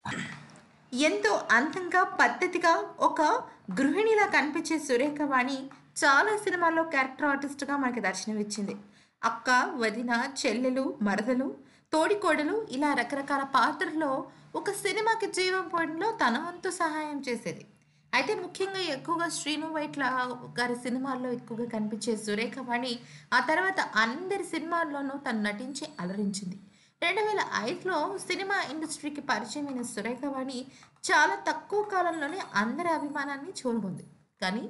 ఎంతో అందంగా, పద్ధతిగా ఒక గృహిణిలా కనిపించే సురేఖవాణి చాలా సినిమాల్లో క్యారెక్టర్ ఆర్టిస్ట్‌గా మనకి దర్శనమిచ్చింది. అక్క, వదిన, చెల్లెలు, మరదలు, తోడికోడలు ఇలా రకరకాల పాత్రల్లో ఒక సినిమాకి జీవం పోయడంలో తన వంతు సహాయం చేసేది. అయితే ముఖ్యంగా ఎక్కువగా 'శ్రీను వైట్ల' గారి సినిమాల్లో ఎక్కువగా కనిపించే సురేఖవాణి ఆ తర్వాత అందరి సినిమాల్లోనూ తను నటించి అలరించింది. 2005లో సినిమా ఇండస్ట్రీకి పరిచయమైన సురేఖవాణి చాలా తక్కువ కాలంలోనే అందరి అభిమానాన్ని చూరగొంది. కానీ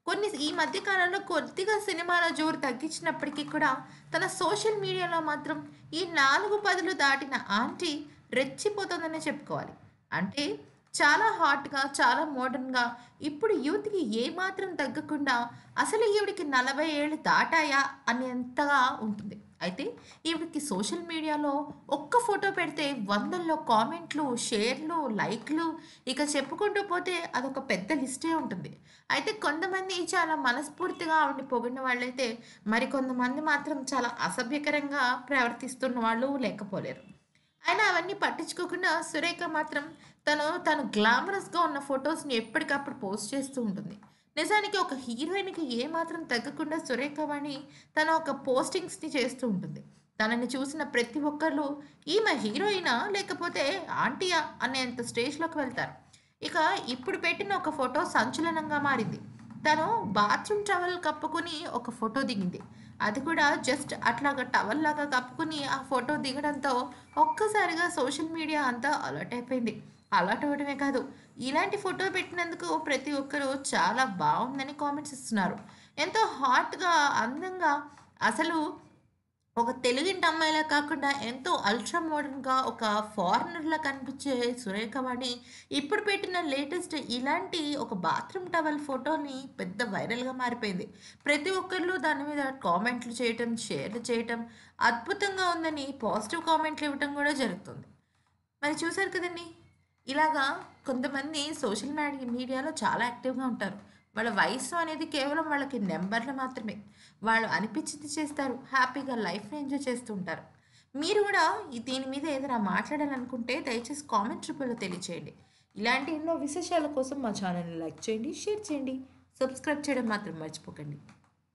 ఈ మధ్య కాలంలో కొద్దిగా సినిమాల జోరు తగ్గించినప్పటికీ కూడా తన సోషల్ మీడియాలో మాత్రం ఈ 4 పదులు దాటిన ఆంటీ రెచ్చిపోతుందనే చెప్పుకోవాలి. అంటే చాలా హాట్‌గా, చాలా మోడర్న్‌గా ఇప్పుడు యూత్‌కి ఏమాత్రం తగ్గకుండా అసలు ఈవిడకి 40 ఏళ్ళు దాటాయా అనేంతగా ఉంటుంది. అయితే ఈవిడకి సోషల్ మీడియాలో ఒక్క ఫోటో పెడితే వందల్లో కామెంట్లు, షేర్లు, లైక్‌లు ఇక చెప్పుకుంటూ పోతే అదొక పెద్ద లిస్టే ఉంటుంది. అయితే కొంతమంది చాలా మనస్ఫూర్తిగా ఆవిడని పొగిడిన వాళ్ళైతే, మరికొంతమంది మాత్రం చాలా అసభ్యకరంగా ప్రవర్తిస్తున్న వాళ్ళు లేకపోలేరు. అయినా అవన్నీ పట్టించుకోకుండా సురేఖ మాత్రం తను గ్లామరస్‌గా ఉన్న ఫోటోస్‌ని ఎప్పటికప్పుడు పోస్ట్ చేస్తూ ఉంటుంది. నిజానికి ఒక హీరోయిన్‌కి ఏమాత్రం తగ్గకుండా సురేఖ వాణి తన ఒక పోస్టింగ్స్‌ని చేస్తూ ఉంటుంది. తనని చూసిన ప్రతి ఒక్కళ్ళు ఈమె హీరోయినా? లేకపోతే ఆంటీయా? అనేంత స్టేజ్‌లోకి వెళ్తారు. ఇక ఇప్పుడు పెట్టిన ఒక ఫోటో సంచలనంగా మారింది. తను బాత్రూమ్ టవల్ కప్పుకొని ఒక ఫోటో దిగింది. అది కూడా జస్ట్ అట్లాగా టవల్‌లాగా కప్పుకొని ఆ ఫోటో దిగడంతో ఒక్కసారిగా సోషల్ మీడియా అంతా అలర్ట్ అయిపోయింది. అలర్ట్ అవ్వడమే కాదు, ఇలాంటి ఫోటో పెట్టినందుకు ప్రతి ఒక్కరు చాలా బావుందని కామెంట్స్ ఇస్తున్నారు. ఎంతో హాట్‌గా, అందంగా అసలు ఒక తెలుగింటి అమ్మాయిలా కాకుండా ఎంతో అల్ట్రా మోడర్న్‌గా ఒక ఫారినర్‌లా కనిపించే సురేఖ వాణి ఇప్పుడు పెట్టిన లేటెస్ట్ ఇలాంటి ఒక బాత్రూమ్ టవల్ ఫోటోని పెద్ద వైరల్‌గా మారిపోయింది. ప్రతి ఒక్కళ్ళు దాని మీద కామెంట్లు చేయటం, షేర్లు చేయటం, అద్భుతంగా ఉందని పాజిటివ్ కామెంట్లు ఇవ్వటం కూడా జరుగుతుంది. మరి చూసారు కదండీ! ఇలాగా కొంతమంది సోషల్ మీడియాలో చాలా యాక్టివ్‌గా ఉంటారు. వాళ్ళ వయస్సు అనేది కేవలం వాళ్ళకి నంబర్లు మాత్రమే. వాళ్ళు అనిపించింది చేస్తారు. హ్యాపీగా లైఫ్‌ని ఎంజాయ్ చేస్తూ ఉంటారు. మీరు గూడా దీని మీద ఏదైనా మాట్లాడాలనుకుంటే దయచేసి కామెంట్ రూపంలో తెలియచేయండి. ఇలాంటి ఎన్నో విశేషాల కోసం మా ఛానల్‌ని లైక్ చేయండి, షేర్ చేయండి, సబ్స్క్రైబ్ చేయడం మాత్రం మర్చిపోకండి.